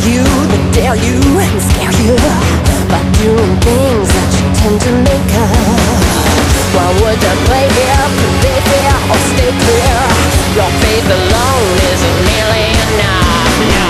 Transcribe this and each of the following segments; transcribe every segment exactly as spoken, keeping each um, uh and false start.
you, that dare you and scare you by doing things that you tend to make up. Why would you play here, play fair, or stay clear? Your faith alone isn't nearly enough, no.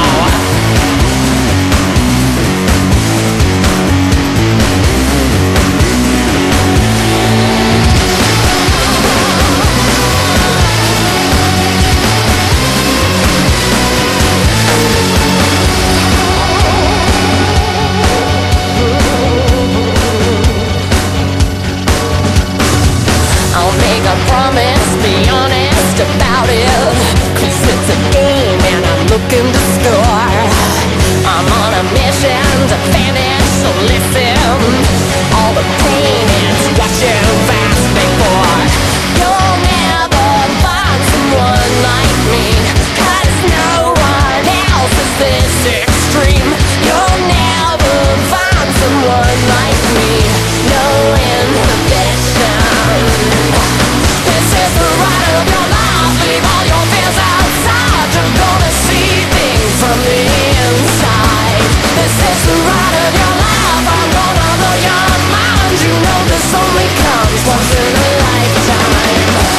Promise, be honest about it, 'cause it's a game and I'm looking to score. I'm on a mission to finish, so listen. All the pain is what you've asked me for. You'll never find someone like me, 'cause no one else is this extreme. You'll never find someone like me, no inhibition. This is the ride of your life, leave all your fears outside. You're gonna see things from the inside. This is the ride of your life, I'm gonna blow your mind. You know this only comes once in a lifetime.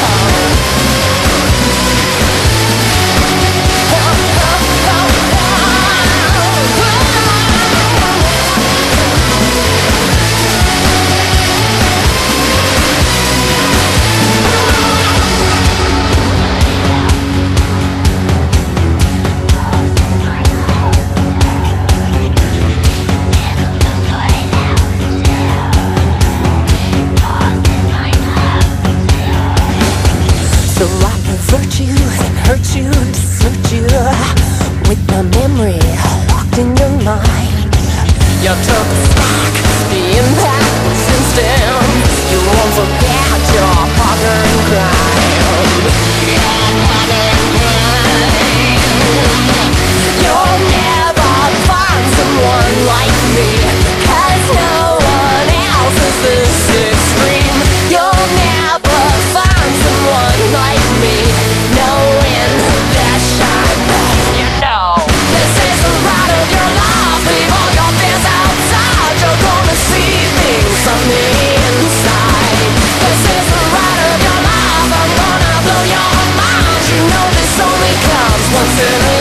So I pervert you and hurt you, desert you with my memory locked in your mind. You took a spark, the impact was instant. You won't forget your partner in crime. Your partner in crime. You'll never find someone like me, 'cause no one else is this extreme. You'll never find someone like me, no inhibition. You know, this is the ride of your life, leave all your fears outside. You're gonna see things from the inside. This is the ride of your life, I'm gonna blow your mind. You know this only comes once in a